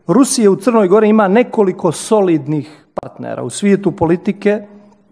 Rusija u Crnoj Gori ima nekoliko solidnih partnera u svijetu politike.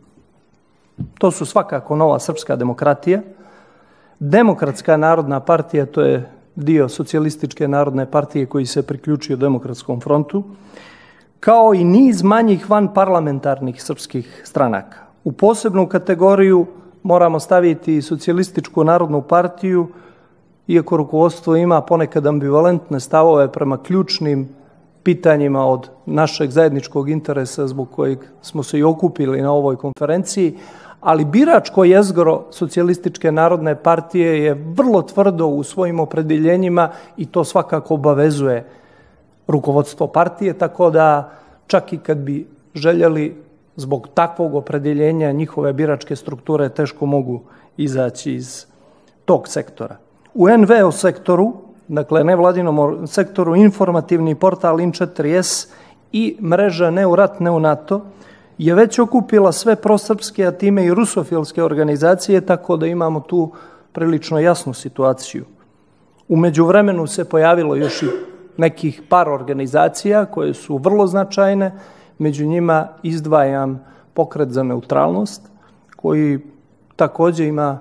To su svakako Nova srpska demokratija, Demokratska narodna partija, to je dio Socijalističke narodne partije koji se priključio Demokratskom frontu, kao i niz manjih vanparlamentarnih srpskih stranaka. U posebnu kategoriju moramo staviti Socijalističku narodnu partiju, iako rukovodstvo ima ponekad ambivalentne stavove prema ključnim pitanjima od našeg zajedničkog interesa zbog kojeg smo se i okupili na ovoj konferenciji, ali biračko jezgro Socijalističke narodne partije je vrlo tvrdo u svojim opredjeljenjima i to svakako obavezuje rukovodstvo partije, tako da čak i kad bi željeli zbog takvog opredjeljenja njihove biračke strukture teško mogu izaći iz tog sektora. U NVO sektoru, dakle nevladinom sektoru, informativni portal In4S i mreža Ne u rat, ne u NATO je već okupila sve prosrpske, a time i rusofilske organizacije, tako da imamo tu prilično jasnu situaciju. U međuvremenu se pojavilo još i nekih par organizacija koje su vrlo značajne, među njima izdvajam Pokret za neutralnost, koji također ima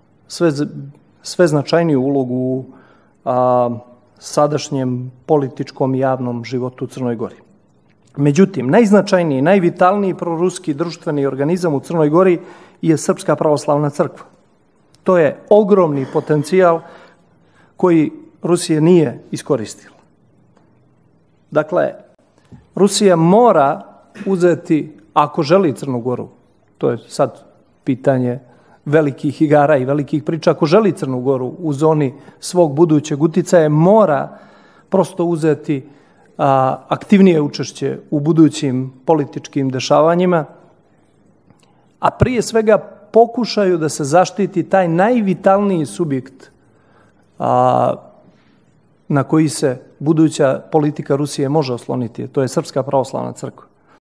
sve značajniju ulogu u sadašnjem političkom i javnom životu u Crnoj Gori. Međutim, najznačajniji, najvitalniji proruski društveni organizam u Crnoj Gori je Srpska pravoslavna crkva. To je ogromni potencijal koji Rusija nije iskoristila. Dakle, Rusija mora uzeti, ako želi Crnu Goru, to je sad pitanje velikih igara i velikih priča, ako želi Crnu Goru u zoni svog budućeg uticaja, mora prosto uzeti aktivnije učešće u budućim političkim dešavanjima, a prije svega pokušaju da se zaštiti taj najvitalniji subjekt na koji se buduća politika Rusije može osloniti. To je Srpska pravoslavna crkva.